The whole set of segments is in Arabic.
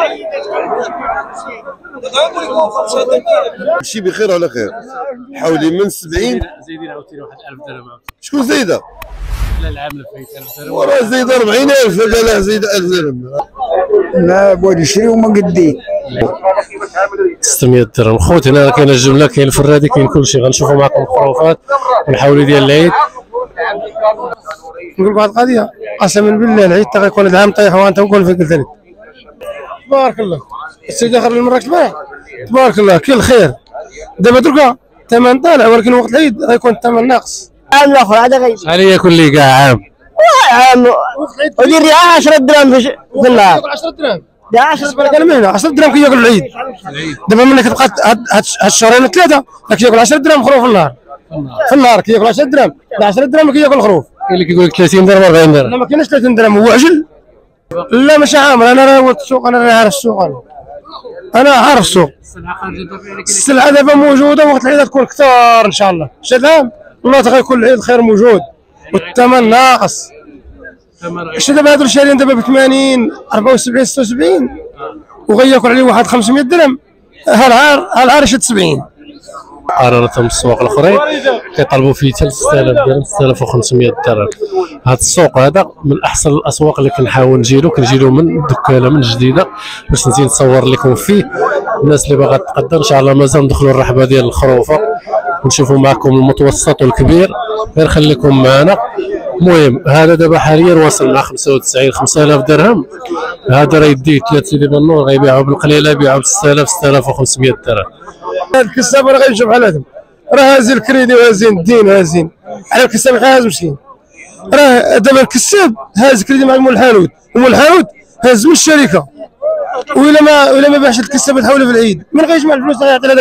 ماشي بخير على خير. حولي من 70 زايدين عاوتاني واحد 1000 درهم. شكون زايده؟ لا العام اللي فايت 1000 درهم. وراه زايده 40000 هذا لا زايده 1000 درهم. لا بغيت نشري وما قدي 600 درهم. خوت هنا كاينه الجمله، كاين الفرادي، كاين كلشي. غنشوفوا معكم الخرافات ونحاولوا ديال العيد. نقول لك واحد القضيه، قسما بالله العيد تا غيكون هذا العام طيح وانت نقول فيك قلت لك تبارك الله. السيد اخر من المراكش البارح تبارك الله كاين الخير. دابا دركا الثمن طالع، ولكن وقت العيد غيكون الثمن ناقص. عام الاخر هذا غير شحال يكون لي كاع عام؟ عام ودير لي 10 درهم في النهار. 10 درهم دا 10 درهم كان مهنا 10 درهم كياكل العيد. دابا ملي كتبقى هاد الشهرين ثلاثه كياكل 10 درهم خروف في النهار كياكل 10 درهم. 10 درهم كياكل الخروف. كاين اللي كيقول لك 30 درهم 40 درهم. لا ما كاينش 30 درهم، هو عجل. لا ماشي عامر، انا راه السوق، انا راه عارف السوق، انا عارف السوق. السلعه دابا موجوده، وقت العيد تكون كثار ان شاء الله. شاد العام والله غيكون العيد الخير موجود والثمن ناقص. شاد دابا هادو شاريين دابا ب 80 74 76 وغياكل عليه واحد 500 درهم. هالعار يشد 70. مقارنة بالسواق الاخرين كيطالبوا فيه حتى 6000 درهم 6500 درهم. هذا السوق هذا من احسن الاسواق اللي كنحاول كنجيلو من دكانه من جديده باش نزيد نصور لكم فيه. الناس اللي باغا تقدر ان شاء الله مازال ندخلوا الرحبه ديال الخروفه ونشوفوا معكم المتوسط والكبير. غير خليكم معنا. المهم هذا دابا حاليا واصل مع 95 5000 درهم. هذا راه يديه 3 سيدي بنور غيبيعوا بالقليله، يبيعوا ب 6000 6500 درهم. هاد الكساب راه غيمشي بحال هذا، راه هازين الكريدي وهازين الدين وهازين على الكساب هاز مسكين. راه دابا الكساب هاز كريدي مع مول الحانوت، ومول الحانوت هاز من الشركه. وإلا ما باعش الكساب الحولي في العيد من غيجمع الفلوس غيعطي لهذاك.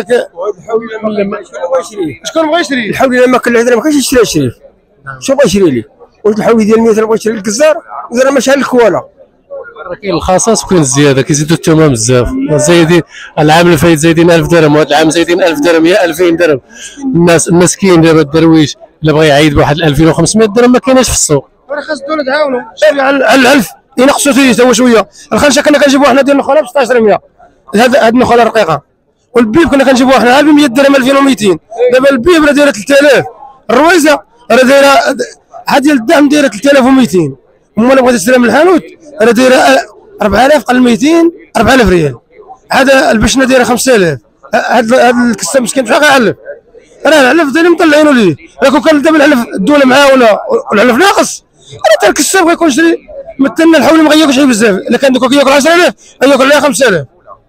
شكون بغى يشري؟ الحولي لما كان العيد ما كانش يشري الشريف. شو بغى يشري لي؟ قلت الحولي ديال 100 بغى يشري الكزار ودار ماشي على الكوالا. كاين الخصاص وكاين الزياده، كيزيدوا الثمن بزاف. زايدين العام اللي فايت زايدين 1000 درهم، وهذا العام زايدين 1000 درهم يا 2000 درهم. الناس المسكين دابا الدرويش الا بغى يعيد بواحد 2500 درهم ما كايناش في السوق. راه خاص الدوله تعاونوا على 1000 ينقصوا حتى هو شويه. الخنشه كنا كنجيبوها حنا ديال النخاله ب 1600، هاد النخاله رقيقه. والبيب كنا كنجيبوها حنا ب 100 درهم 2200. دابا البيب راه دايره 3000. الرويزه راه دايره عاد ديال الدعم دايره 3200. وما الا بغيت تشري من الحانوت راه دايره 4000 قل 200 4000 ريال. هذا البشنه دايره 5000. هذا الكساب مسكين بشحال غيعلف؟ راه العلف دايرين مطلعينو ليه. راه كون كان دابا العلف الدوله معاونه والعلف ناقص راه حتى الكساب غيكون شري. مثلنا الحولي ما غياكلش بزاف، الا كان دوكا كياكل 10000 غياكل عليها 5000.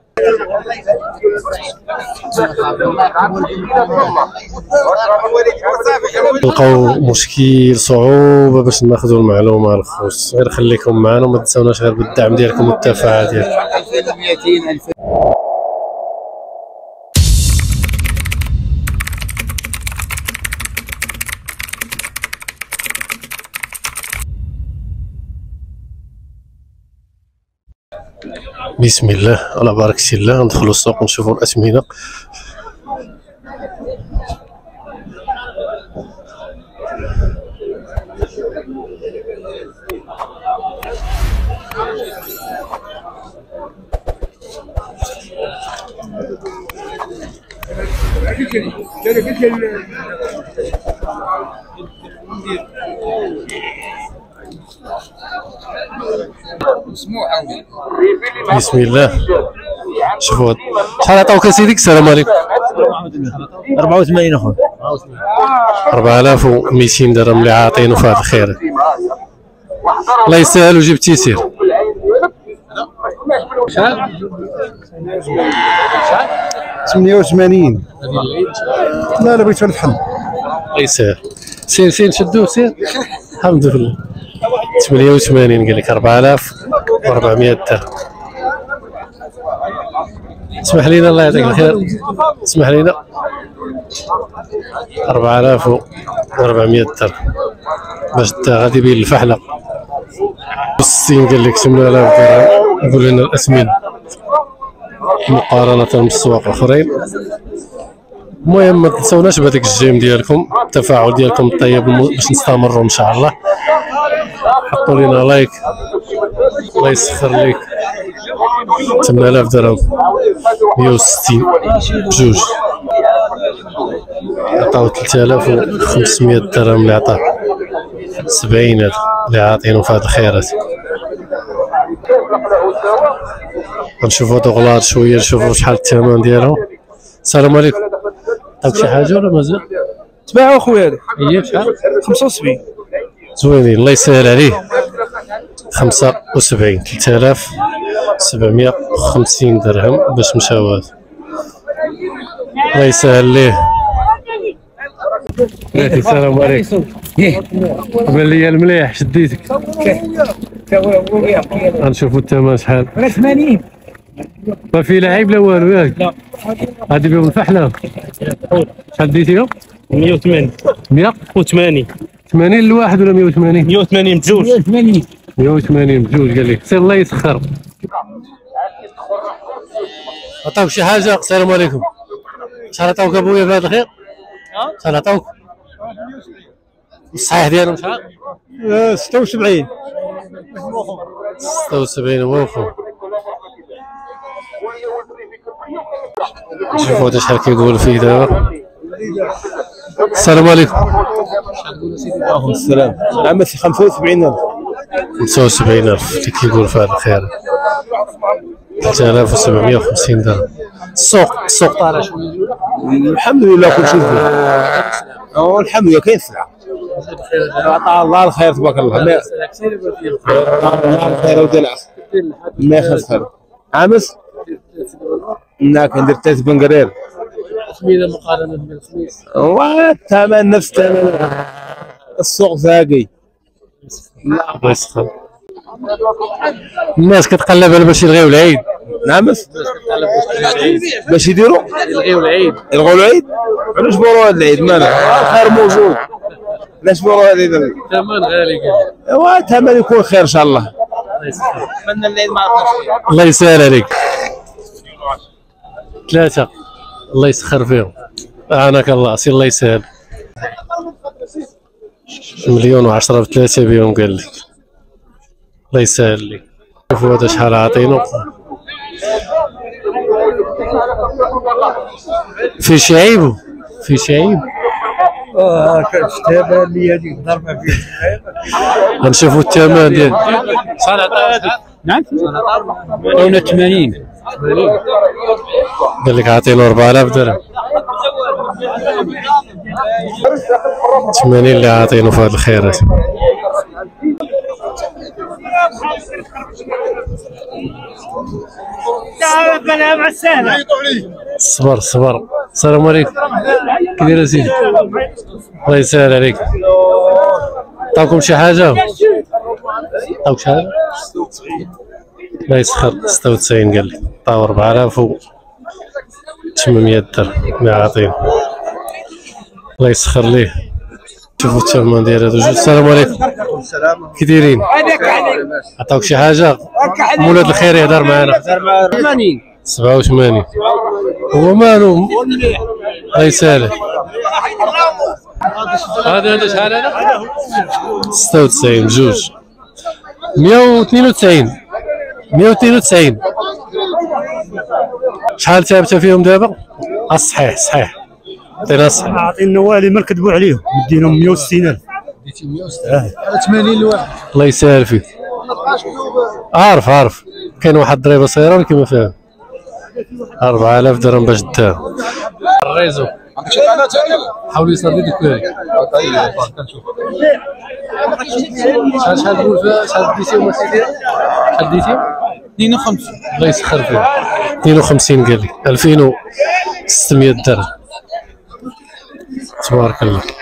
لقاو مشكل صعوبه باش ناخذوا المعلومه الخوت. غير خليكم معنا وما تنساوناش غير بالدعم ديالكم والتفاعل ديالكم. بسم الله على بركة الله. ندخلوا السوق ونشوفوا الأثمنة. بسم الله. شوفوا شحال عطاوك اسيدي؟ السلام عليكم. 84 اخويا. 4200 درهم اللي عاطينو في هذا الخير. الله يسهل وجيب التيسير. شحال؟ 88. لا بغيت نفحل. الله يسهل. سير شدوه سير. الحمد لله. 88 قال لك 4400 درهم. اسمح لينا الله يعطيك الخير. اسمح لينا 4400 درهم باش غادي يبين الفحله. السين قال لك 8000 درهم. يقول لنا الأثمنة مقارنة بالسواق الآخرين. المهم ما تنساوناش بهذاك الجيم ديالكم، التفاعل ديالكم الطيب باش نستمروا ان شاء الله. حطوا لنا لايك الله يسخر ليك. 8000 درهم 160 بجوج عطاو 3500 درهم اللي عطاه 70 هذا اللي عاطينو في هاد الخيرات. غنشوفو دوغلار شويه نشوفو شحال الثمن ديالهم. السلام عليكم، عطاك شي حاجه ولا مازال؟ تباعوا اخويا هذا هي شحال؟ 75 زوينين الله يسهل عليه. 75 3750 درهم باش مشاو هذا الله يسهل ليه. السلام عليكم، بان لي المليح شديتك. غنشوفوا الثمن شحال. 80 ما في لعيب لا والو ياك؟ لا هادي بهم الفحله. شحال ديتيهم؟ 180 180 80 الواحد ولا 180؟ 180 بجوج 180 بجوج قال لك. سير الله يسخر. عطاوك شي حاجه؟ السلام عليكم، شحال عطاوك ابويا في هذا الخير؟ شحال عطاوك؟ الصحيح ديالهم شحال؟ 76 76 ووفو. شوفوا هذا شحال كيقول فيه دابا. السلام عليكم. السلام. عام 75,000 75,000 اللي كيقول في هذا الخير. 3750 درهم. السوق طالع شويه. الحمد لله كل شيء زين. الحمد لله كاين سلعه. عطا الله الخير تبارك الله. الله الخير ودير العسل. ما يخسر. عامس؟ كندير 3 بنقرير. تخمينه مقارنه بالخميس. والثمن نفس الثمن. السوق زاقي. الله يسخر. الناس كتقلب على باش يلغيو العيد. نعمس؟ باش يديروا؟ يلغيو العيد؟ علاش بوروا هذا العيد مالها؟ الخير موجود. علاش بوروا هذا العيد؟ الثمن غالي كاع. ايوا الثمن يكون خير ان شاء الله. نتمنى العيد ما عرفناش. الله يسهل عليك. 3 الله يسخر فيهم. اعانك الله، سي الله يسهل. 1,010,000 ب3 بهم قال لك. الله يسهل لك. شوفوا هذا شحال عاطينو. في شي عيب؟ في شي عيب؟ كتابه اللي هذيك ضربه فيه. غنشوفوا الثمن ديال. شحال عطا هذيك؟ نعم عطاونا 80 قال لك عاطينو 4000 درهم. 80 اللي عاطينو في هاد الخيرات. صبر. السلام عليكم، كي داير سيدي؟ الله يسهل عليك. عطاوكم شي حاجه؟ عطاوك شي حاجه؟ الله يسخر. 96 قال لك. عطاو 4800 درهم اللي عاطينو. الله يسخر ليه. شوفوا الثمن ديال هذا جوج. السلام عليكم، كي دايرين؟ عطاوك شي حاجه؟ مولاد الخير يهضر معنا. 87 هو مالو. الله يسهل. هذا شحال هذا؟ 96 بجوج. 192 شحال ثابته فيهم دابا؟ صحيح عطينا الصحيح. عاطين النوالي ما نكذبوا عليهم، مدينهم 160,000. ديتي 160 على 80 الواحد. الله يسهل فيك. عارف كاين واحد الضريبه صغيره ولكن ما فيها. 4000 درهم باش دار الريزو. حاولوا يصلي ديك الكاري. شحال تقول فيها؟ شحال ديتي وما سيدي؟ شحال ديتي؟ 52. الله يسخر فيها. 52 قال لي. 2600 درهم. تبارك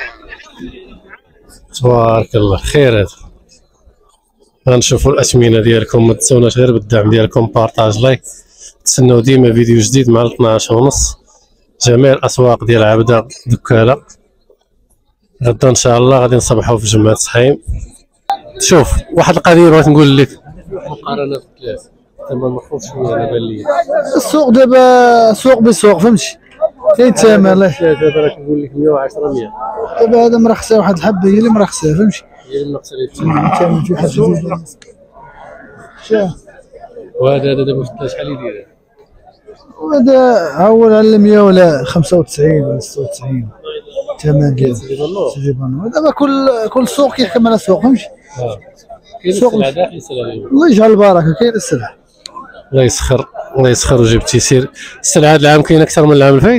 الله خير. هذا غنشوفوا الاثمنه ديالكم. ما تنسوناش غير بالدعم ديالكم، بارطاج، لايك. تسناو ديما فيديو جديد مع 12:30 جميع الاسواق ديال عبده دكاله. غدا ان شاء الله غادي نصبحوا في جمعة صحيم. شوف واحد القضيه بغيت نقول لك. مقارنه بالثلاث تما مخوف شويه على بال لي. السوق دابا سوق بسوق فهمتي، كاين ثمن. الله دابا راه كنقول لك 110 100. دابا هذا مرخصه، واحد الحبه هي اللي مرخصه فهمتي. هي اللي ناقصه لي كامل في حاجه جديده. وهذا دابا في شحال يدير؟ وهذا أول على 100 ولا 95 ولا 96 الثمن ديالو سيدي بانو. دابا كل سوق كيحكم على سوق فهمتي. كاين السلعه داخل السلعه. الله يجعل البركه. كاين السلعه. الله يسخر وجيب التيسير. السلعه هذا العام كاين اكثر من العام الفايت.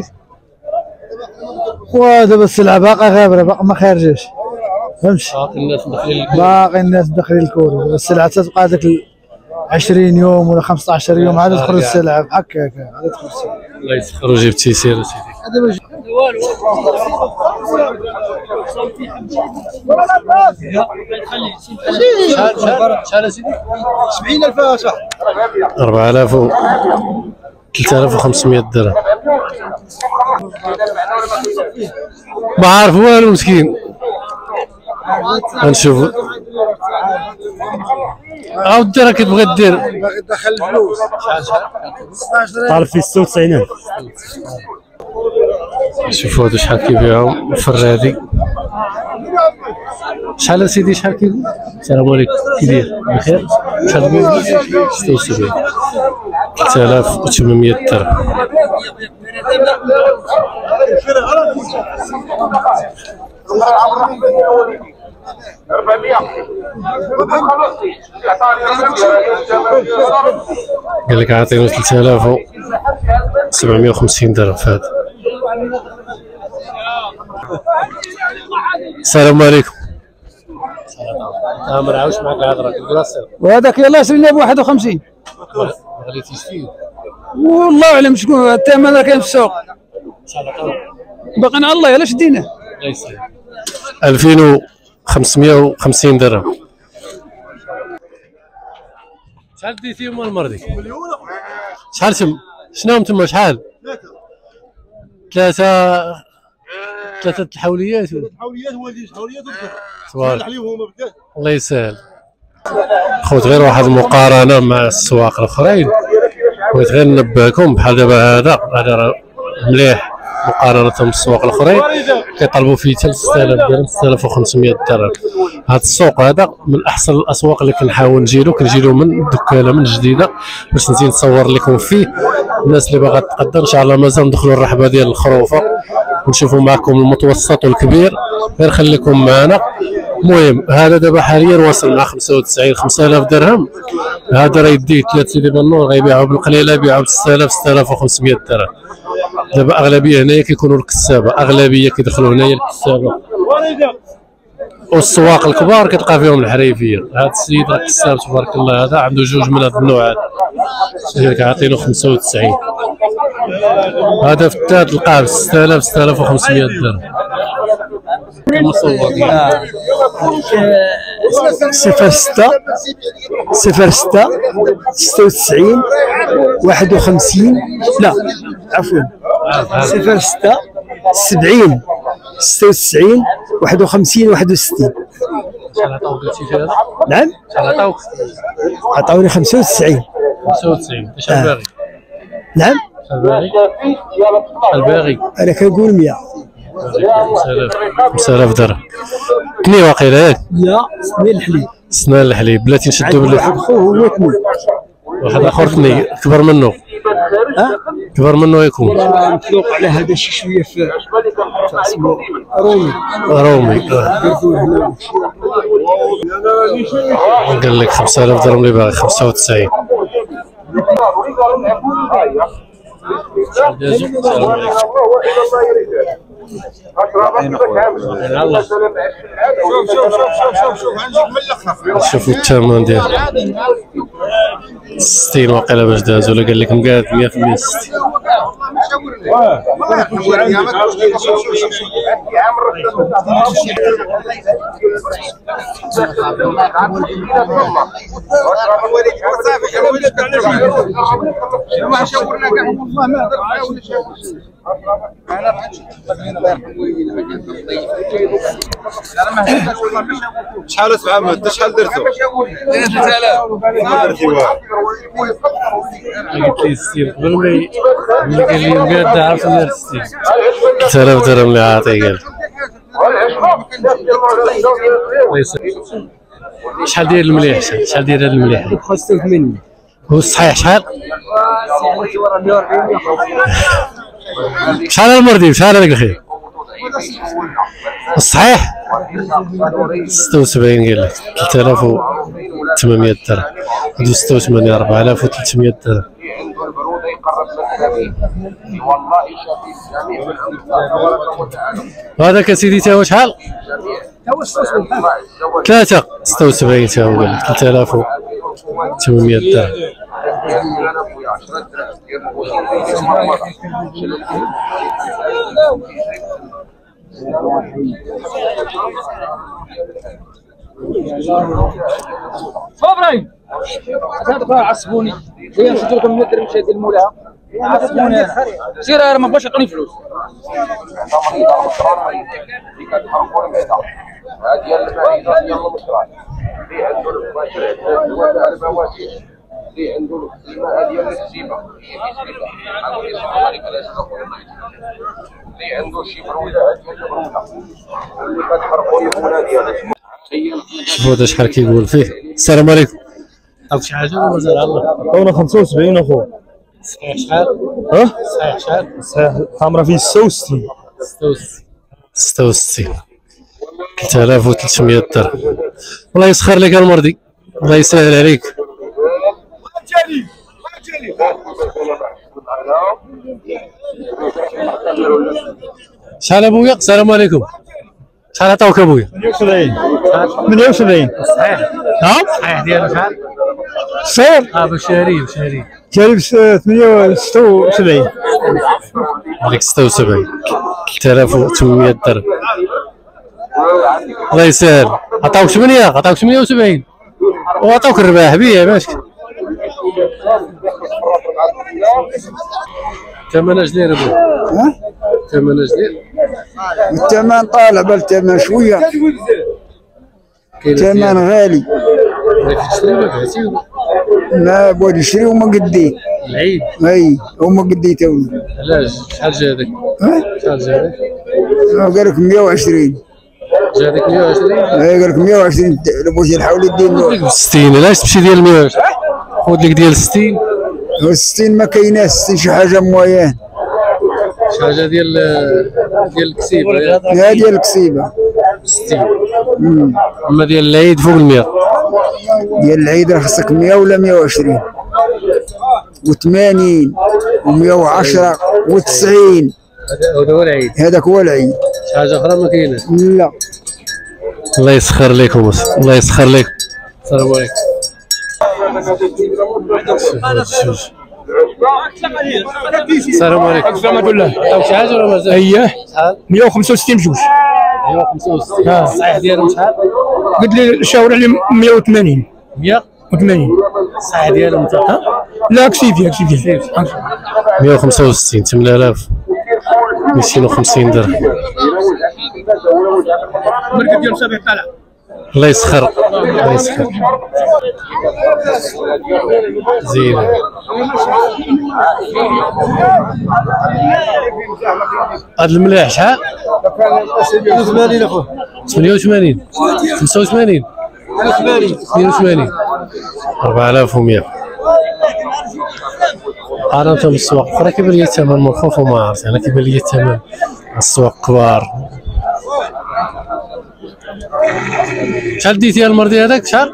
ودابا السلعه باقا غابره باقا ما خارجاش فهمتي. باقي الناس داخلين الكوري. دابا السلعه تتبقى هذاك 20 يوم ولا 15 يوم عاد تخرج السلعه بحال هكاك عاد تخرج السلعه. الله يسخر وجيب التيسير اسيدي. شحال اسيدي؟ 70000 صح 4000 و 3500 درهم. ما عارف والو مسكين. غنشوفو. عاود راه كتبغي دير باغي تدخل الفلوس. شحال؟ طالب فيه 96000. شوفوا هادو شحال كيبيعهم الفرادي. شحال اسيدي شحال كيبيع؟ السلام عليكم كي داير؟ بخير؟ شحال كيبيع؟ 76 3800 درهم. قال لك عاطيني 3750 درهم في هذا. السلام عليكم. ما نعاودش معاك الهضره وهذاك يلاه شرينا ب 51. غليتيش فيه والله اعلم شكون الثمن راه كاين في السوق. باقي على الله يلاه شديناه. الله يسهل. 2550 درهم. شحال ديتيهم المرضي؟ شحال شنو تما شحال؟ ثلاثة الحوليات. الحوليات والدي حوليات تبارك الله يسهل. خوت غير واحد المقارنة مع السواق الآخرين، بغيت غير ننبهكم بحال دابا هذا راه مليح مقارنة بالسواق الآخرين كيطلبوا فيه حتى 6000 درهم 6500 درهم. هذا السوق هذا من أحسن الأسواق اللي كنحاول كنجيلو من دكانة من جديدة باش نزيد نصور لكم فيه. الناس اللي باغا تقدر إن شاء الله مازال ندخلوا الرحبة ديال الخروفة ونشوفوا معكم المتوسط والكبير، غير خليكم معنا. المهم هذا دابا حاليا واصل مع 95 5000 درهم. هذا راه يديه 3 سيدي بالنور غيبيعوا بالقليله يبيعوا ب 6000 6500 درهم. دابا اغلبيه هنايا كيكونوا الكسابه، اغلبيه كيدخلوا هنايا الكسابه والسواق الكبار كتلقى فيهم الحريفيه. هذا السيد راه كساب تبارك الله، هذا عنده جوج من هذا النوع هذا كيعطينو 95. هذا في الثالث تلقاه ب 6000 6500 درهم. المصور 06 06 96 51 لا عفوا 06 70 96 51 61. شحال عطاوك قلتي في هذا؟ نعم شحال عطاوك؟ عطاوني 95. 95 شحال باغي؟ نعم شحال باغي؟ شحال باغي؟ انا كنقول 100. 5000 درهم. كني واقيلا ياك؟ لا سنين الحليب. سنان الحليب بلاتي نشدو بلاتي. واحد خوه هو كني. واحد اخر كني كبر منه. كبر منه يكون. نطلق على هذا شي شويه في اسمه رومي. قال لك 5000 درهم اللي باغي 95. شوفوا الثمن ديال 60 واقيلا باش داز، ولا قال لك مقاد 100% 60. شحال اسمع انت شحال درتو؟ 3000 درتي واحد. قلت لي 60 قبل ما قال لي مقاد عرفنا 60. 3000 درهم اللي عاطيه قال. شحال داير المليح؟ شحال داير هذا المليح؟ 85. هو الصحيح شحال؟ شحال المردي شحال هذاك الخير؟ الصحيح 76 قال لك 3800 درهم. هادو 86 4300 درهم. هذاك اسيدي تا هو شحال؟ 3 76 تا هو قال لك 3800 درهم. ابراهيم هذا عصبوني هي نشد لكم 100 درهم شادي المولاها عصبوني سير راه ما بغاش يعطوني فلوس هذه المعيده ديال المشروع اللي عنده المباشر على البواسير اللي عنده الماء ديال الكتيبه اللي عنده شي برودة ديال البروده اللي كتحرقوا اليومنا ديالها. شوفوا هذا شحال كيقول فيه. السلام عليكم. عرفت شي حاجه ولا مازال الله؟ عطونا 75 اخويا. صحيح شحال؟ صحيح شحال؟ صحيح الخمره فيه 66. 66 3300 درهم. الله يسخر لك المرضي، الله يسهل عليك. شحال ابويا؟ السلام عليكم. شحال عطاوك ابويا؟ 78. صحيح. نعم صحيح ديالو شحال؟ صير بشاري جايب 76. عليك 76 3800 درهم. الله يسهل. عطاوك 8 عطاوك 78 وعطاوك الرباح بيه ماشي. ثمن اش داير ابويا؟ ثمن اش داير؟ الثمن طالع بالثمن شويه، الثمن غالي. لا بغيت نشري وما قديت. العيد؟ اي وما قديت توني. علاش؟ شحال جا هذاك؟ شحال جا هذاك؟ قال لك 120. جا هذاك 120؟ اي قال لك 120 بغيتي الحول يدير 60. علاش تمشي ديال 120؟ خذ لك ديال 60. 60 ما كايناش 60 شي حاجه مويان. شي حاجه ديال الكسيبه. لا ديال الكسيبه 60. اما ديال العيد فوق ال 100. ديال العيد راه خصك 100 ولا 120 و80 و110 و90. هذا هو العيد. هذاك هو العيد. شي حاجه اخرى ما كايناش. لا الله يسخر لكم، الله يسخر لكم. السلام عليكم. السلام عليكم. السلام الله. عطاوك شي حاجه ولا مازال؟ اييه شحال؟ 165 بجوج. 165. الصحيح ديالهم شحال؟ قلت لي شاور عليه 180. 180 الصحيح ديالهم انت؟ لا كسيفي 165 8250 درهم. المركب ديال صافي طالع. الله يسخر الله يسخر. زينه. هاد الملاح شحال؟ 80 اخويا. 88 85 82 4100. انا انت من السواق اخرى كيبان لي الثمن موقوف وما عرفت انا كيبان لي الثمن السواق كبار. شحال ديتي المرضي هذاك شحال؟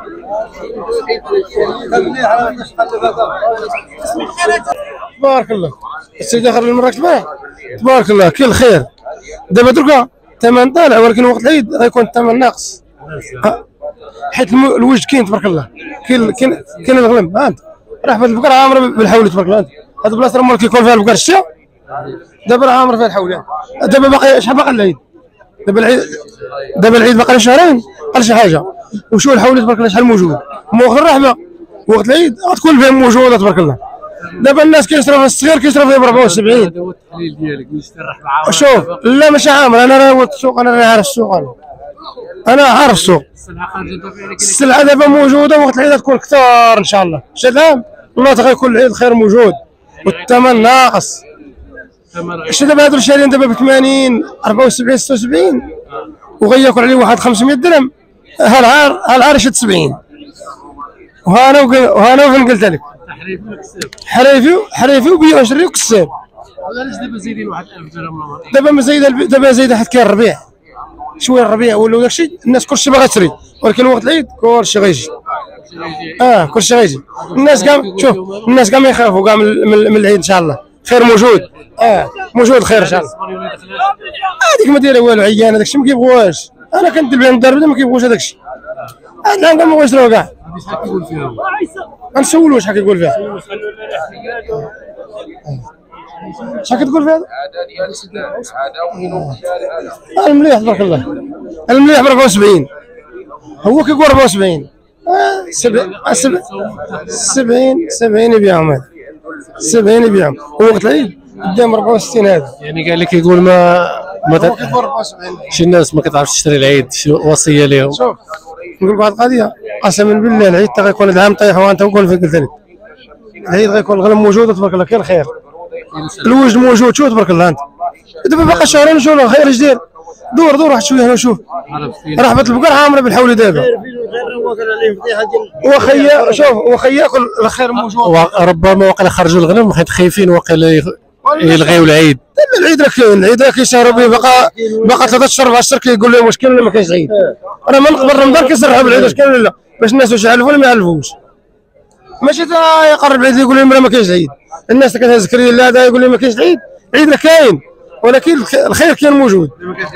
تبارك الله. السيد اخر المره كبار تبارك الله كاين الخير. دابا دركا الثمن طالع ولكن وقت العيد غيكون الثمن ناقص حيت الوجد كاين تبارك الله. كاين الغلم. ها انت راه حبات البقر عامره بالحول تبارك الله. هاد البلاصه راه كيكون فيها البقر الشتا دابا راه عامره فيها الحول. دابا باقي شحال باقي العيد؟ دابا العيد باقي شهرين قال شي حاجه. وشوف الحول تبارك الله شحال موجود. وقت الرحمه وقت العيد غتكون فيها موجوده تبارك الله. دابا الناس كيشرب الصغير كيشرب فيه ب 74. هذا هو التحليل ديالك باش ترحب عامر. شوف لا ماشي عامر. انا راه السوق انا راه عارف السوق. انا عارف السوق. السلعه دابا موجوده وقت العيد تكون كثار ان شاء الله. شتا العام الله غيكون العيد خير موجود والثمن ناقص. شتا دابا هادو شاريين دابا ب 80 74 76 وغياكل عليه واحد 500 درهم. هالعار يشد 70. وهانا وين قلت لك حريفي وبيع وشري وكساب. علاش دابا زايدين واحد 1000 درهم؟ دابا زايده حيت كاين الربيع، شويه الربيع ولاو داكشي الناس كلشي باغا تشري، ولكن وقت العيد كلشي غيجي. كلشي غيجي. الناس كاع شوف الناس كاع ما يخافوا كاع من العيد ان شاء الله، خير موجود. موجود خير ان شاء الله. هذيك ما دايره والو، عيانه داكشي ما كيبغوهاش. انا كندير بهم الدار بدا ما كيبغوش هذاك الشيء. الان كاع ما بغاوش يشراو كاع. شحال كيقول فيها؟ غنسولو شحال كيقول فيها. شحال كتقول فيها؟ المليح تبارك الله، المليح ب 74. هو كيقول 74. 70 يبيعهم هذا، 70 يبيعهم. وقت العيد قدام 64 هذا. يعني قال لك يقول ما شي الناس ما كتعرفش تشري العيد، شي وصيه لهم؟ شوف نقول لك واحد القضيه، قسما بالله العيد تا غيكون هذا العام طايح وانت نقول فيك قلت لك العيد غيكون الغنم موجود تبارك الله، كاين خير. الوجد موجود، شوف تبارك الله انت. دابا باقي شهرين نشوفوا خير اش داير. دور واحد شويه هنا وشوف. رحبة البقر عامره بالحول دابا. وخيا شوف وخيا كل الخير موجود. ربما وقيلا خرجوا الغنم حيت خايفين وقيلا يلغيو العيد. العيد راه كاين، العيد راه كيشهروا به، باقا 3 اشهر 4 اشهر كيقول لهم واش كاين ولا ما كاينش عيد. راه من قبل رمضان كيصرحوا بالعيد واش كاين ولا لا، باش الناس واش يعرفوا ولا ما يعرفوش. ماشي تا يقرب العيد يقول لهم راه ما كاينش عيد. الناس اللي كتهز كري لا هذا يقول لهم ما كاينش العيد، العيد راه كاين ولكن الخير كاين موجود.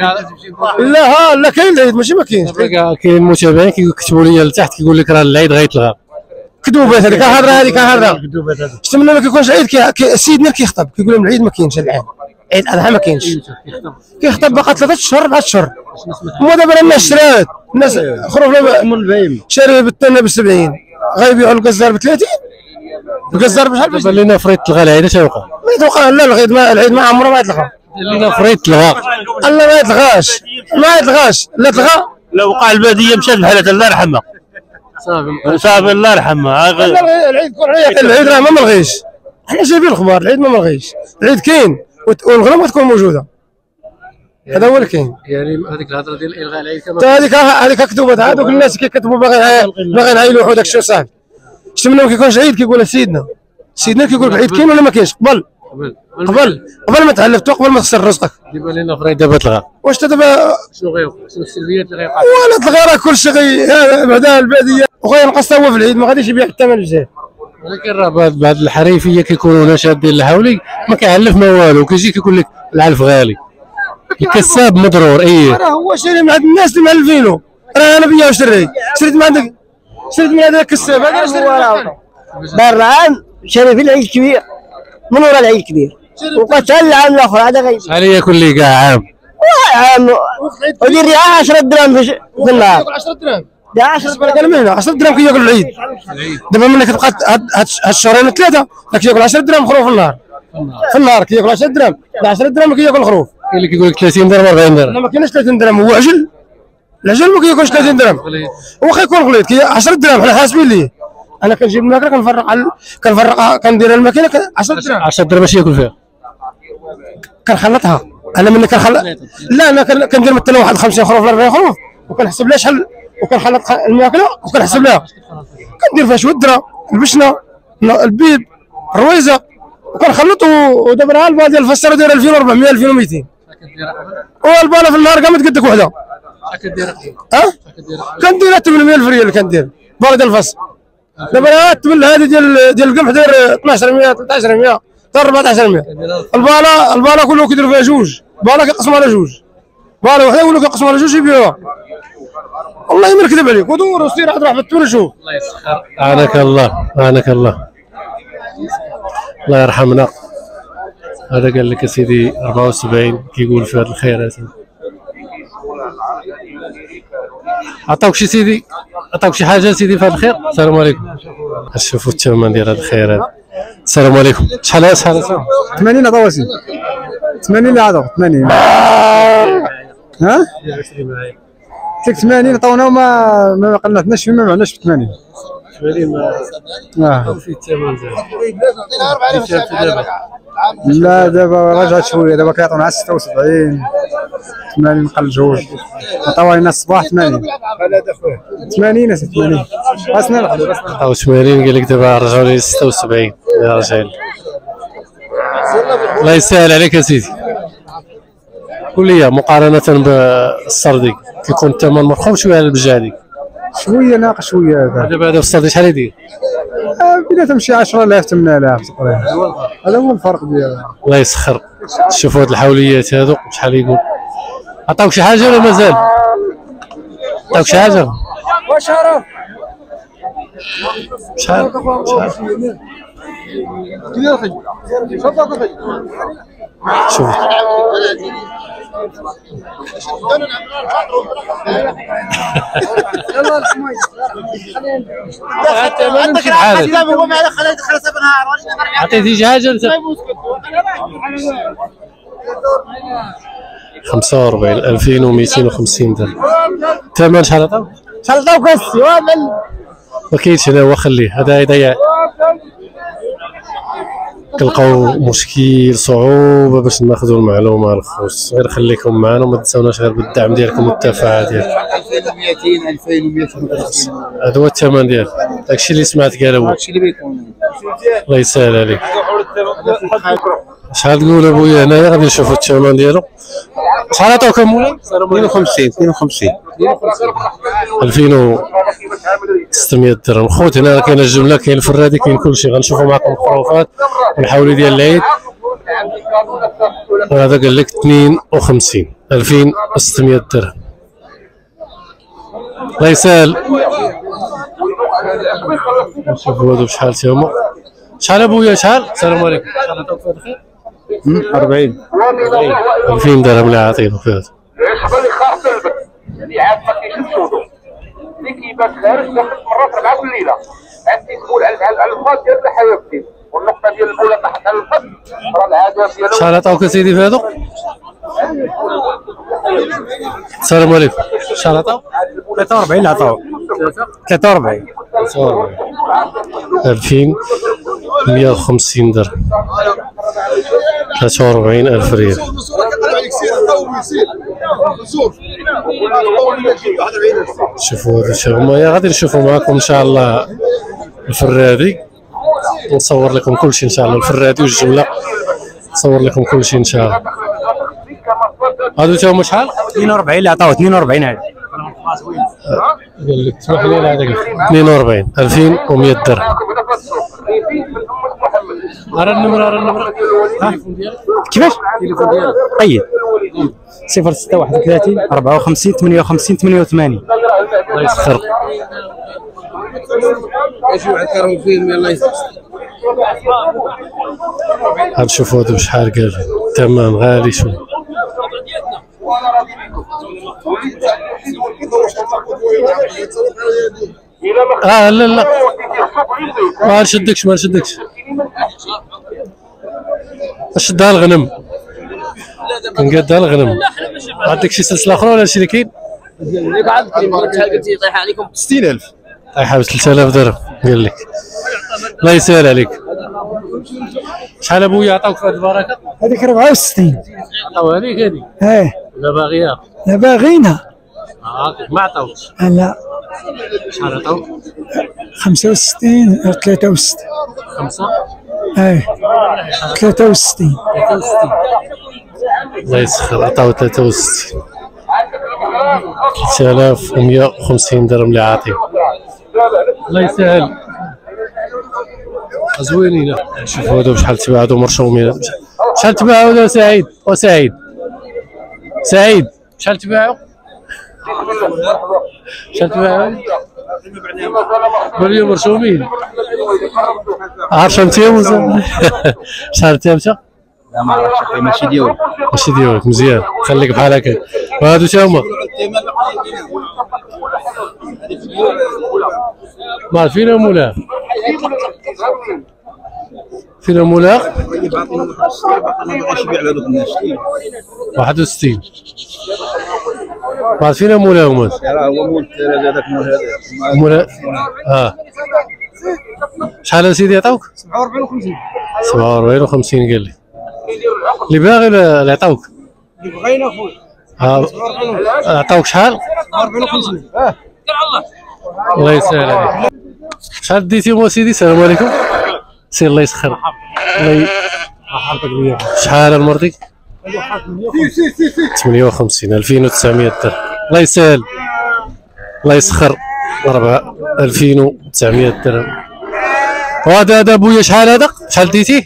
لا كاين العيد ماشي ما كاينش. كاين متابعين كيكتبوا لي لتحت كيقول لك راه العيد غيتلغى. كذوبات هذيك هضره شفت ملي ما كيكونش العيد سيدنا كيخطب كيقول لهم العيد ما كاينش العام، عيد الاضحى ما كاينش. كيخطب باقا 3 اشهر 4 اشهر. هو دابا الناس شرات، الناس خروف شاريه بالثمن ب 70 غيبيعوا الجزار ب 30. الجزار بشحال؟ دابا لينا فريد تلغى العيد اش يوقع؟ ما يتوقع لا العيد ما عمره ما يتلغى. لينا فريد تلغى. لا ما يتلغاش لا تلغى. لو وقع الباديه مشات بحالها الله يرحمها. صافي الله يرحمها. العيد العيد راه ما ملغيش، حنا جايبين الخبار العيد ما ملغيش، العيد كاين والغنم غتكون موجوده. هذا هو اللي كاين. يعني هذيك الهضره ديال الغاء العيد كما هذيك كتبت هذوك الناس كيكتبوا باغي نعيلوا وحدك الشيء صافي. شفت منهم كيكونش عيد كيقول سيدنا كيقول العيد كاين ولا ما كاينش. قبل ما تعلفتو قبل ما تخسر رزقك. دابا لينا فريد دابا تلغى. واش دابا شنو غيوقع؟ شنو السلبيات اللي غيوقع؟ ولا تلغى راه كلشي بعدا الباديه وغينقص هو في العيد ما غاديش يبيع حتى من الجهه. ولكن راه بعض الحريفيه كيكونوا هنا شادين الحولي ما كيعلف ما والو، كيجي كيقول لك العلف غالي. الكساب مضرور. راه هو شاري من عند الناس اللي معلفينه، راه انا بيا وشريت من عندك شريت من هذاك الكساب هذا دار العام شري في العيد كبير من وراء العيد كبير وقتل العام الاخر هذا غير. شحال ياكل لي كاع عام؟ عام ودير لي 10 دراهم في النهار. 10 دراهم 10 دراهم 10 دراهم كياكل العيد. دابا ملي كتبقى هاد الشهرين 3 كياكل 10 دراهم خروف في النهار كياكل 10 دراهم 10 دراهم كياكل خروف. كاين اللي كيقول لك 30 درهم 40 درهم. لا ما كاينش 30 درهم، هو العجل ما كياكلش 30 درهم. واخا يكون غليظ 10 دراهم حنا حاسبين ليه. انا كنجيب الماكله كنفرقها كندير الماكله 10 دراهم. 10 دراهم اش ياكل فيها؟ كنخلطها انا ملي كنخلط. لا انا كندير مثلا واحد 50 خروف ولا 40 خروف وكنحسب لها شحال وكنخلط الماكله وكنحسب لها كندير فيها شويه الذره البشنه البيض الرويزه وكنخلط. ودابا راه البال ديال الفساره دايره 2400 2200 والباله في النهار قامت قدك وحده. كندير 800 الفريال كندير باله ديال الفص. دابا راه الثمن هذه ديال القمح داير 1200 1300 حتى 1400. الباله كله كيديروا فيها جوج باله كيقسموا على جوج باله وحده ولا كيقسموا على جوج يبيعوها. والله ما نكذب عليك ودور وسير عاد راح في الثمن شوف. الله يسخر. اعانك الله الله يرحمنا. هذا قال لك سيدي 74 كيقول في هذا الخير. عطاوك شي سيدي عطاوك شي حاجه سيدي في هذا الخير؟ السلام عليكم. شوفوا الثمن ديال هذا الخير هذا. السلام عليكم. شحال 80 عطاو سيدي 80 اللي عطاو 80 ها؟ قلت لك 80 عطاونا وما قنعتناش فيه ما معناش في 80. 80 في الثمن لا دابا رجعت شويه دابا كيعطونا على 76 80 نقل جوج عطاوها لنا الصباح 80 80 80 خاصنا ناخذ عطاو 80 قال لك دابا رجعوا لي 76 يا رجال. الله يسهل عليك يا سيدي. قول لي مقارنة بالسردي كيكون الثمن مرخوم شويه على البجالي؟ شويه ناقص شويه هذا. دابا هذا في السردي شحال يدير؟ بدا تمشي 10000 8000 تقريبا. هذا هو الفرق ديالها. الله يسخر. شوفوا هاد الحوليات هادو شحال يقول. عطاوك شي حاجه ولا مازال؟ عطاوك شي حاجه؟ واش عرف شحال؟ شوف عطيتي شي حاجه انت؟ 45 2250 درهم. الثمن شحال عطاو؟ شحال عطاوك السوامل؟ ما كاينش هنا، هو خليه هذا يضيع. كنلقاو مشكل صعوبه باش ناخذوا المعلومه الخوص، غير خليكم معنا وما تنساوناش غير بالدعم ديالكم والتفاعل ديالكم. 2200 2250 هذا هو الثمن ديالو، داكشي اللي سمعت قال هو. هادشي اللي بيكون. الله يسهل عليك. شحال تقول ابويا هنايا غادي نشوفوا الثمن ديالو. شحال عطاوك مولاي؟ 52 52 2600 درهم. خوت هنا كاينه الجمله، كاين الفرادي، كاين كلشي. غنشوفوا معكم الخرافات والحولي ديال العيد. هذا قال لك 52 2600 درهم. الله يسهل. نشوفوا هادو بشحال تيهما. شحال ابويا شحال؟ السلام عليكم. شحال عطاوك في هذا الخير؟ 40 2000 درهم اللي عاطينو في هذا. اللي خارج البث اللي عاد ما كيشوفش وضوء اللي كيبان خارج داخل مرات 4 في الليله. عندي تقول على الفاس ديال الحيوان والنقطه ديال الاولى تحت على الفاس راه العاده ديالو. شحال عطاوك سيدي في هذا؟ السلام عليكم. شحال عطاو؟ 43 اللي عطاو 43 2150 درهم. 43000 ريال. شوفوا هذا الشيء هما غادي نشوفوا معكم ان شاء الله الفرادي، نصور لكم كل شيء ان شاء الله. الفرادي والجمله نصور لكم كل شيء ان شاء الله. هادو تا هما شحال؟ 42 اللي عطاو 42 هذا. قال لك تسمح لي هذاك 42 2100 درهم. راه النمره كيفاش؟ التليفون ديالك طيب 0631 54 58 88. الله يسخر. هاد شوفوا هادو شحال قال الثمن غالي شويه. لا لا ما نشدكش شدها الغنم، كنقادها الغنم. عندك شي سلسله اخرى ولا شي اللي كاين؟ شحال قلتي طايحه عليكم؟ 60000 طايحه ب 3000 درهم قال لك. الله يسهل عليك. شحال ابويا عطاوك في هذه البركه؟ هذيك 64 عطاوها ليك هذه؟ لا باغيها؟ لا باغينها. ما عطاوكش؟ لا. شحال عطاوك؟ 65 63 5 63 الله يسخر. عطاو 63 3150 درهم اللي عاطيه. الله يسهل. زوينين. شوفوا هادو بشحال تباعوا، هادو مرشومين. شحال تباعوا هذا سعيد؟ وسعيد سعيد شحال تباعوا؟ شحال تباعوا؟ قول مرشومين. عارف انت شحال انت؟ لا ما عرفتش ماشي ديالك. ماشي ديالك مزيان، خليك بحال هكا. وهادو تا هما ما عارفين مولاها. فين مولاها؟ 61 ما عارفين مولاهم. هو مول هذاك مول شحال سيدي عطاوك؟ 47 و50 47 و50 قال لي. اللي باغي اللي عطاوك؟ اللي بغينا خويا عطاوك شحال؟ 40 الله يسهل عليك. شحال ديتيهم سيدي؟ السلام عليكم. سير الله يسخر. شحال المرضي؟ 58 2900 درهم. الله يسهل الله يسخر. 2900 درهم. وهذا بويا شحال هذا؟ شحال ديتيه؟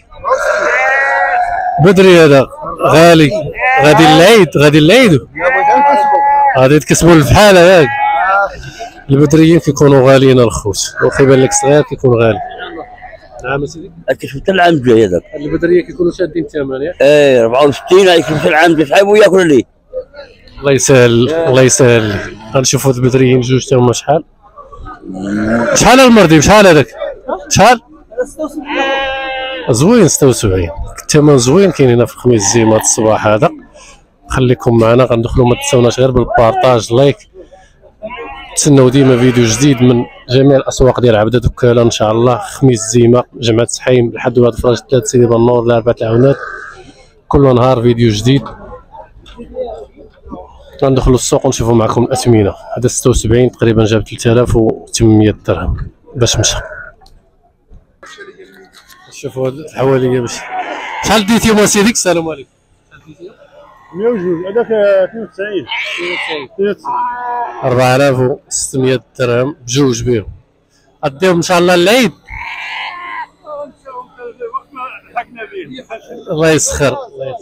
بدري هذا غالي. غادي العيد غادي تكسبوا الفحال ياك. البدريين كيكونوا غاليين الخوت، وكيبان لك صغير كيكون غالي. نعم سيدي. كشفت العام الجاي هذاك. البدريه كيكونوا شادين الثمن ياك. 64 كشفت العام الجاي شحال وياك ولا لي؟ الله يسهل الله يسهل. غنشوفوا البدريين جوج تا هما شحال. شحال المرضي؟ شحال هذاك؟ شحال؟ زوين 76. الثمن زوين. كاينين في الخميس الزيمات الصباح هذا. خليكم معنا غندخلوا ما تنساوناش غير بالبارطاج لايك. تسناو ديما فيديو جديد من جميع الاسواق ديال عبده دكاله ان شاء الله. خميس زيمه جمعه سحيم الحد وهاد فراج 3 سيدي بنور لاربعه العونات. كل نهار فيديو جديد. غندخلوا السوق ونشوفوا معكم الاثمنه. هذا 76 تقريبا جاب 3800 درهم باش مشى. شوفوا هاد الحواليه باش شحال ديتيهم سيديك؟ السلام عليكم. 102 هذاك 92 4600 درهم بجوج بيهم. غديهم ان شاء الله العيد. الله يسخر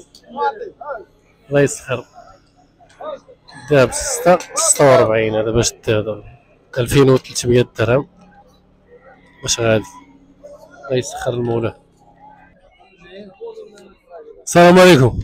الله يسخر. داب 46 هذا باش هذا 2300 درهم باش غادي. الله يسخر المولى. السلام عليكم.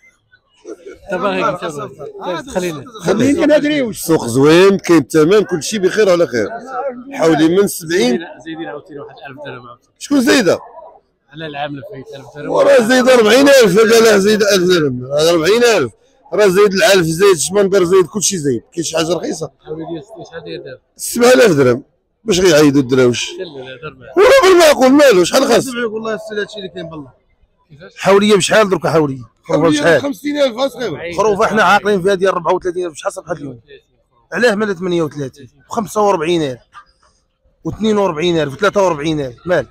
خليني ندري. السوق زوين كاين الثمن كلشي بخير على خير. حوالي من 70. زايدين عاوتاني واحد 1000 درهم. شكون زايده؟ على العام اللي فايت 1000 درهم. وراه زايد 40000. قال زايد 1000 درهم. هذا 40000 راه زايد العلف زايد الشمندر زايد كلشي زايد. كاين شي حاجه رخيصه؟ شحال داير دابا؟ 7000 درهم. باش غيعيدوا الدراوش؟ لا لا وراه بالمعقول مالو شحال خاص؟ والله السيد هادشي اللي كاين بالله. كيفاش؟ حوليه بشحال درك؟ حوليه خروفه بشحال؟ 50000 اصغر. خروفه حنا عاقلين فيها ديال 34000. شحال صبحت اليوم؟ علاه مال 38 و45000 و42000 و43000 مال.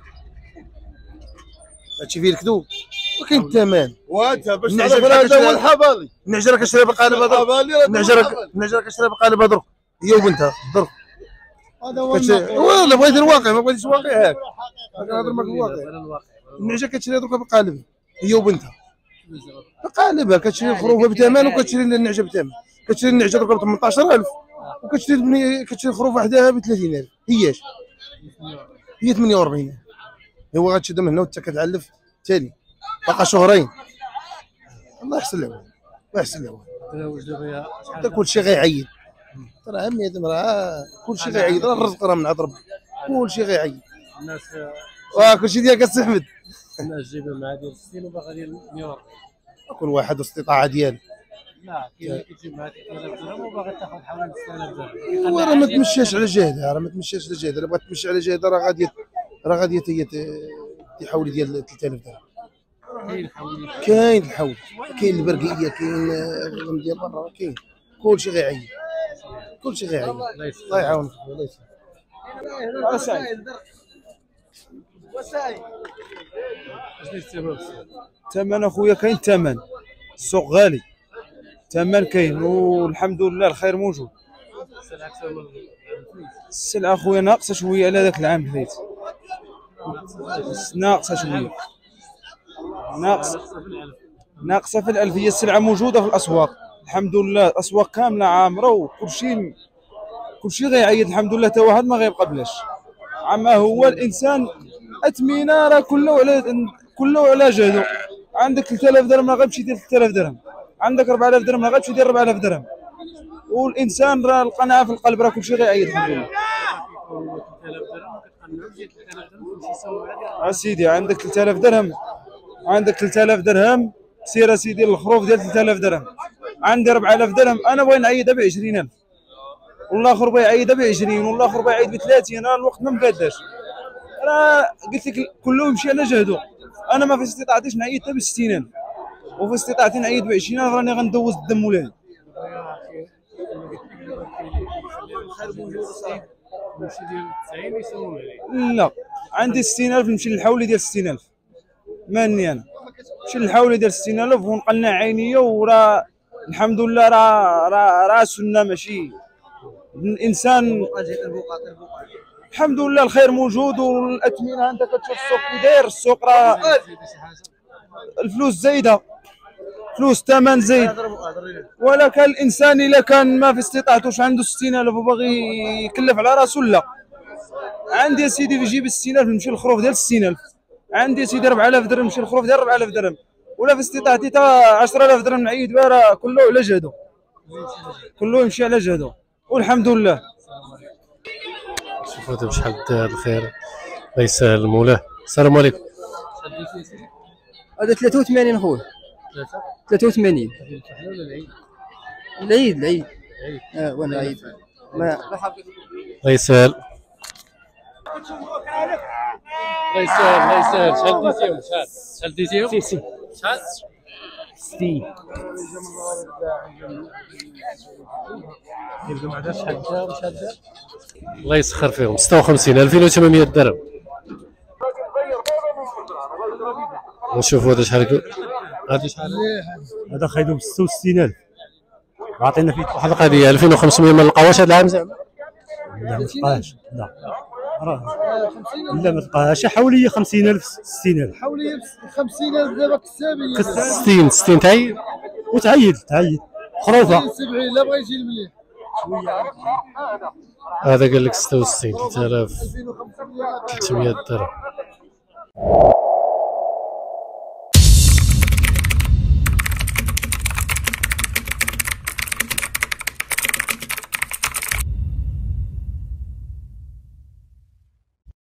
هادشي فيه الكذوب وكاين الثمن. وانت باش تعرف هذا هو الحبالي. النعجره كتشري بالقالب درك. النعجره كتشري بالقالب درك هي وبنتها درك. هذا هو والله بغيت الواقع ما بغيتش الواقع. هاك نهضر معك الواقع. النعجه كتشري درك بالقالب هي وبنتها. قالبها كتشري الخروفه بثمن وكتشري النعجه بثمن. كتشري النعجه درك ب 18000 وكتشري الخروفه وحدها ب 30000. هي 48000. هو غتشد من هنا وانت كتعلف ثاني باقا شهرين. الله يحسن العون الله يحسن العون. كلشي غيعيد. راه عمي راه كلشي غيعيد. راه الرزق راه من عند ربي. كلشي غيعيد. الناس كلشي ديالك السي احمد. الناس جايبه مع ديال 60 وباغا ديال 140. كل واحد والاستطاعه ديالو. لا كاين كيجيب معاك 3000 درهم وباغي تاخذ حوالي 6000 درهم. راه ما تمشاش على جهدها. راه ما تمشاش على جهدها. الا بغات تمشي على جهدها راه غادي تحولي ديال 3000 درهم. كاين الحول كاين البرقيه كاين ديال برا كاين كلشي غيعيد. كلشي غيعيد. الله يعاونك الله يسلمك. الثمن اخويا كاين الثمن. السوق غالي. الثمن كاين والحمد لله الخير موجود. السلعه اخويا ناقصه شويه على ذاك العام اللي فات. ناقصه شويه. ناقصه في الألف. هي السلعه موجوده في الاسواق الحمد لله. الاسواق كامله عامره وكلشي غيعيد الحمد لله. حتى واحد ما غيبقى بلاش. عما هو الانسان اثمنه راه كله على جهده. عندك 3000 درهم راه غتمشي دير 3000 درهم. عندك 4000 درهم راه غتمشي دير 4000 درهم. والانسان راه القناعه في القلب راه كلشي غيعيد الحمد لله. اسيدي عندك 3000 درهم. عندك 3000 درهم سير اسيدي الخروف ديال 3000 درهم. عندي 4000 درهم انا بغي نعيدها ب 20000 والاخر بغى يعيدها ب 20 والاخر بغى يعيد ب 30. راه الوقت ما مقاداش. راه قلت لك كله يمشي على جهده. انا ما في استطاعتيش نعيد حتى ب 60000 وفي استطاعتي نعيد ب 20000 راني غندوز الدم ولادي. لا عندي 60000 نمشي للحولي ديال 60000 ماني انا نمشي للحولي ديال 60000 ونقنع عينيا وراه الحمد لله راه سنه ماشي الانسان الحمد لله الخير موجود والاثمنه انت كتشوف السوق كي داير السوق راه الفلوس زايده فلوس ثمن زايد ولكن الانسان الا كان ما في استطاعتوش عنده 60000 وباغي يكلف على راسو لا عندي يا سيدي في جيب 60000 نمشي للخروف ديال 60000 عندي يا سيدي 4000 درهم نمشي للخروف ديال 4000 درهم ولا في استطاعتي حتى 10000 درهم نعيد بها راه كله على جهده كله يمشي على جهده والحمد لله. شوفوا دابا شحال دار الخير الله يسهل المولاه. السلام عليكم. هذا 83 خويا 83 العيد وانا العيد ما الله يسهل الله يسهل الله يسهل. شحال ديتيهم شحال 60 الله يسخر فيهم 56 2800 درهم. نشوفوا هذا شحال هذا شحال هذا خايدو ب 66000 عطينا فيه واحد القضيه 2500 ما نلقاوهاش هذا العام زعما. لا ما تلقاهاش لا لا ما تلقاهاش حوليه 50000 60000 حوليه 50000 دابا كسابيه 60 تعيد وتعيد خروفه 70 لا بغا يجي المليح هذا قال لك 66 3300 درهم.